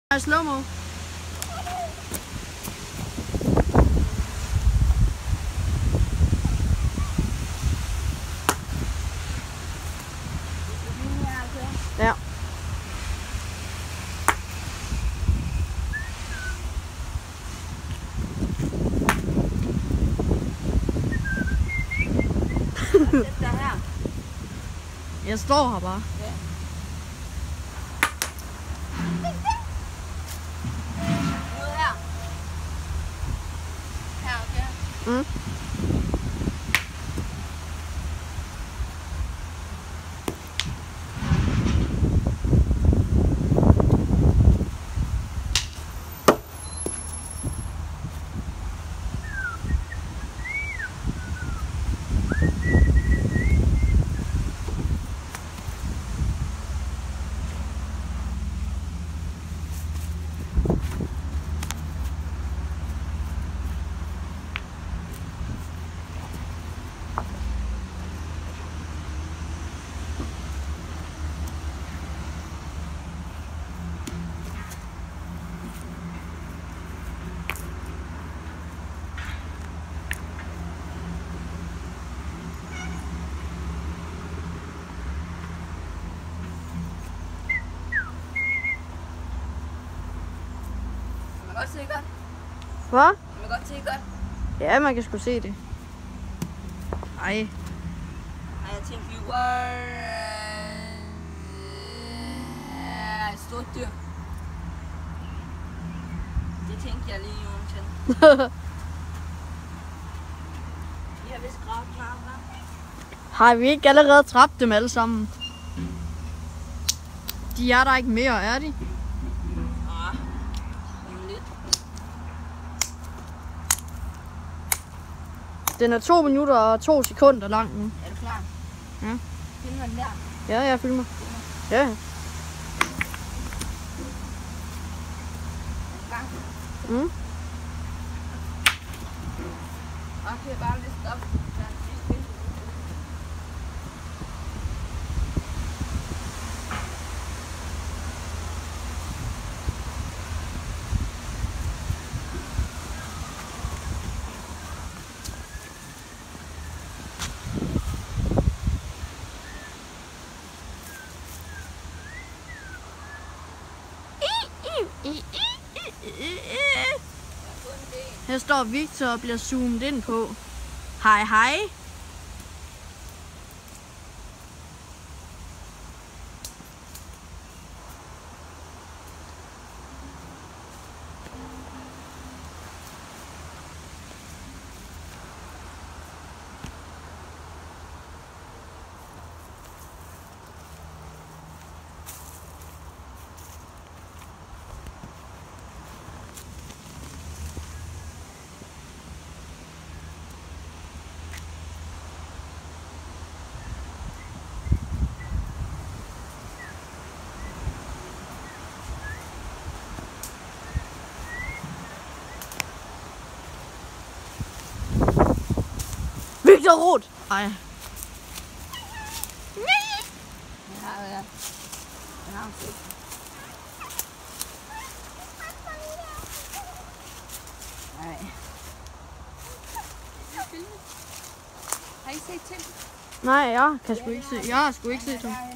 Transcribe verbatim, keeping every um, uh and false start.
Slow-mo. Ja. Jeg står her bare. Ja. Ud her. Her, okay. Mm. Man kan godt se godt. Hvad? Man kan godt se godt. Ja, man kan sgu se det. Ej. Ej, jeg tænkte, vi var et stort dyr. Det tænkte jeg lige, Jonathan. Vi har vist gravet snart, hva'? Har vi ikke allerede dræbt dem alle sammen? De er der ikke mere, er de? Den er to minutter og to sekunder lang nu. Er du klar? Ja. Filmer den der? Ja, jeg filmer. Ja. Klar? Mm. Okay, bare lidt stop. Her står Victor og bliver zoomet ind på. Hej hej. Victor Roth! Ej. Ja, ja. Den har set. Nej. Har I set til? Nej, jeg kan sgu ikke se. Jeg har sgu ikke set dem.